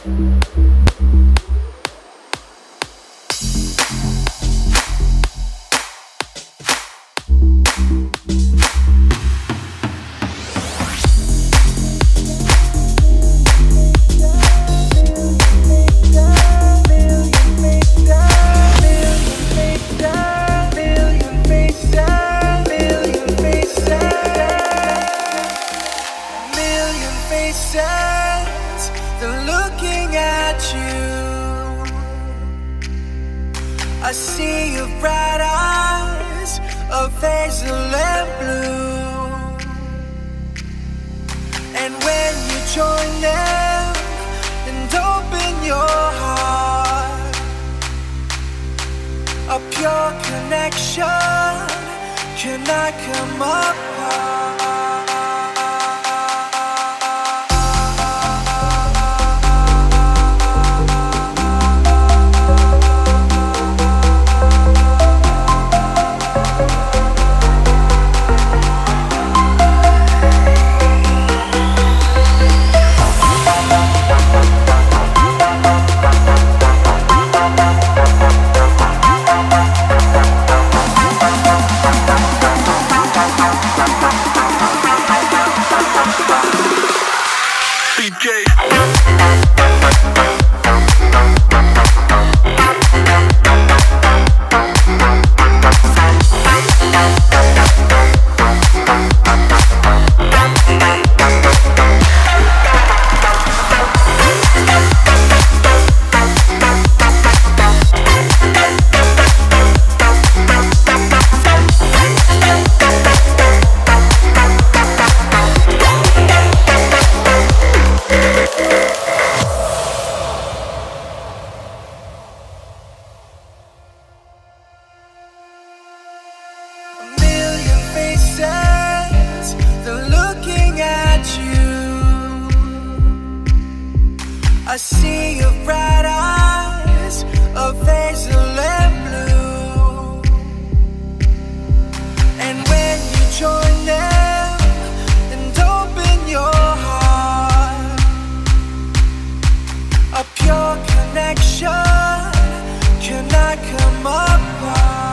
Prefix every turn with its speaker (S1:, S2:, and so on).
S1: I see your bright eyes of hazel and blue, and when you join them and open your heart, a pure connection cannot come apart. I see your bright eyes of hazel and blue, and when you join them and open your heart, a pure connection cannot come apart.